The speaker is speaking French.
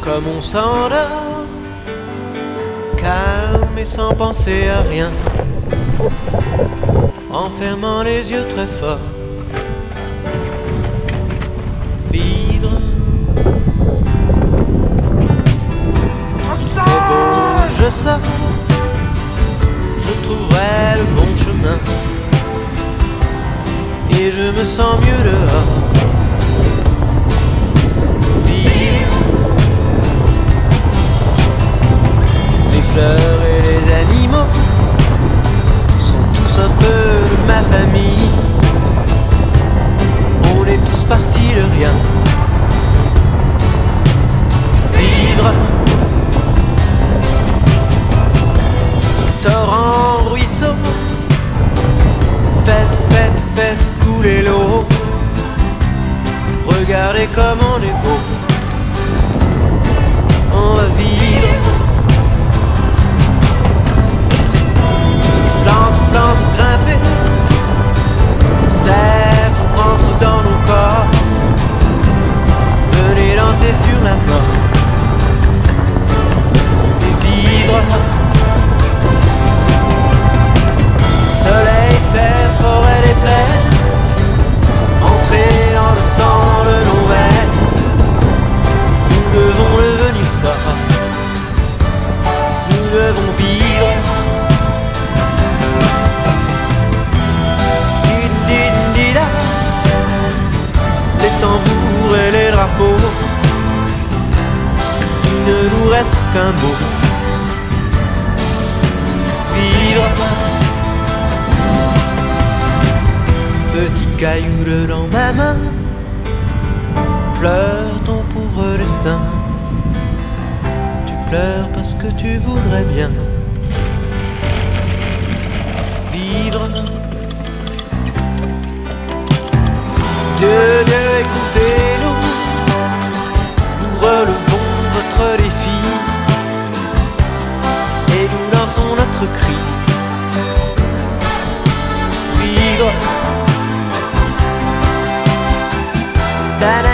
Comme on s'endort, calme et sans penser à rien, en fermant les yeux très fort. Vivre. Il fait beau, je sors, je trouverai le bon chemin, et je me sens mieux dehors. Vivre. Les fleurs et les animaux sont tous un peu de ma famille. On est tous partis de rien. Vivre. Torrent, ruisseau, faites couler l'eau. Regardez comme on est beau. On va vivre. Plante, grimper. Sève rentre dans nos corps. Venez danser sur la mort. Et vivre. Soleil, terre, forêt, les plaines. Entrer dans le sang de nos veines. Nous devons devenir forts. Nous devons vivre. Din-din-di-da. Les tambours et les drapeaux. Il ne nous reste qu'un mot. Vivre. Petit caillou dans ma main, pleure ton pauvre destin. Tu pleures parce que tu voudrais bien vivre. Dieu, Dieu, écoutez-nous, nous relevons votre défi et nous dansons notre cri. Vivre. Da, da.